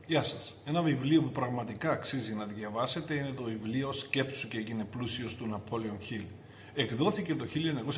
Γεια σας. Ένα βιβλίο που πραγματικά αξίζει να διαβάσετε είναι το βιβλίο «Σκέψου και γίνε πλούσιος» του Ναπόλεον Χιλ. Εκδόθηκε το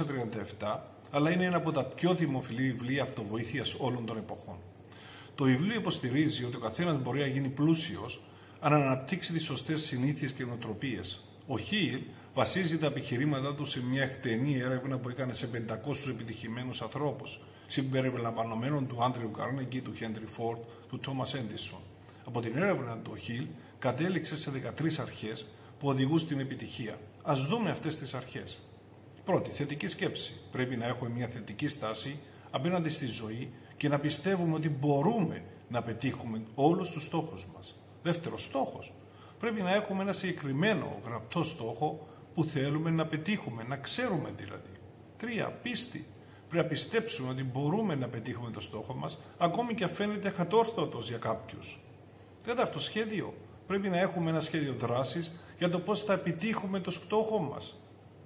1937, αλλά είναι ένα από τα πιο δημοφιλή βιβλία αυτοβοήθειας όλων των εποχών. Το βιβλίο υποστηρίζει ότι ο καθένας μπορεί να γίνει πλούσιος αν αναπτύξει τις σωστές συνήθειες και νοοτροπίες. Ο Χιλ βασίζει τα επιχειρήματά του σε μια εκτενή έρευνα που έκανε σε 500 επιτυχημένους ανθρώπους, συμπεριλαμβανομένων του Άντριου Καρνέγκι, του Χένρι Φόρντ, του Τόμας Έντισον. Από την έρευνα του Χιλ κατέληξε σε 13 αρχές που οδηγούν στην επιτυχία. Ας δούμε αυτές τις αρχές. Πρώτη, θετική σκέψη. Πρέπει να έχουμε μια θετική στάση απέναντι στη ζωή και να πιστεύουμε ότι μπορούμε να πετύχουμε όλους τους στόχους μας. Δεύτερο, στόχος. Πρέπει να έχουμε ένα συγκεκριμένο γραπτό στόχο που θέλουμε να πετύχουμε, να ξέρουμε δηλαδή. Τρία, πίστη. Πρέπει να πιστέψουμε ότι μπορούμε να πετύχουμε το στόχο μας, ακόμη και αν φαίνεται κατόρθωτος για κάποιους. Τέταρτο, σχέδιο. Πρέπει να έχουμε ένα σχέδιο δράσης για το πώς θα επιτύχουμε το στόχο μας.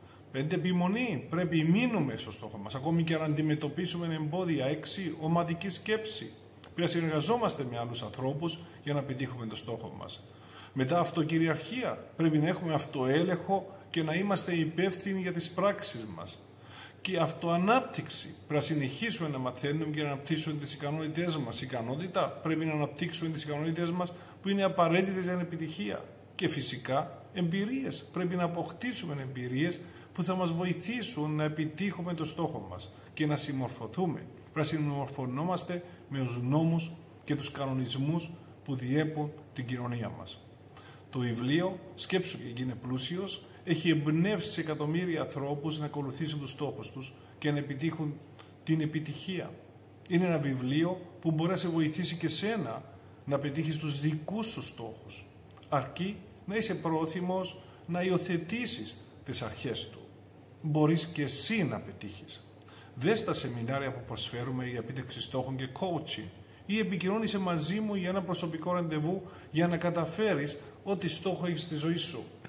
5. Επιμονή. Πρέπει να μείνουμε στο στόχο μας, ακόμη και αν αντιμετωπίσουμε εμπόδια. 6. Ομαδική σκέψη. Πρέπει να συνεργαζόμαστε με άλλους ανθρώπους για να πετύχουμε το στόχο μας. Μετά, αυτοκυριαρχία. Πρέπει να έχουμε αυτοέλεγχο και να είμαστε υπεύθυνοι για τις πράξεις μας. Και αυτοανάπτυξη. Πρέπει να συνεχίσουμε να μαθαίνουμε και να αναπτύσσουμε τις ικανότητές μας. Ικανότητα. Πρέπει να αναπτύξουμε τις ικανότητές μας που είναι απαραίτητες για την επιτυχία. Και φυσικά εμπειρίες. Πρέπει να αποκτήσουμε εμπειρίες που θα μας βοηθήσουν να επιτύχουμε το στόχο μας και να συμμορφωθούμε. Πρέπει να συμμορφωνόμαστε με τους νόμους και τους κανονισμούς που διέπουν την κοινωνία μας. Το βιβλίο «Σκέψου και γίνε πλούσιος» έχει εμπνεύσει εκατομμύρια ανθρώπους να ακολουθήσουν τους στόχους τους και να επιτύχουν την επιτυχία. Είναι ένα βιβλίο που μπορεί να σε βοηθήσει και σένα να πετύχεις τους δικούς σου στόχους, αρκεί να είσαι πρόθυμος να υιοθετήσεις τις αρχές του. Μπορείς και εσύ να πετύχεις. Δες τα σεμινάρια που προσφέρουμε για επίτευξη στόχων και coaching ή επικοινώνησε μαζί μου για ένα προσωπικό ραντεβού για να καταφέρεις ό,τι στόχο έχεις στη ζωή σου.